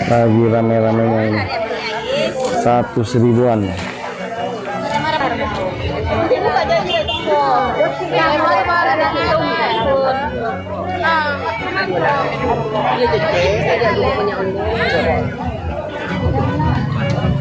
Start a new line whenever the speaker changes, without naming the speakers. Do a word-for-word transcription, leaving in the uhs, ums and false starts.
Lagi rame-ramenya ini. Satu seribuan.
Iya, jadi saya punya untung.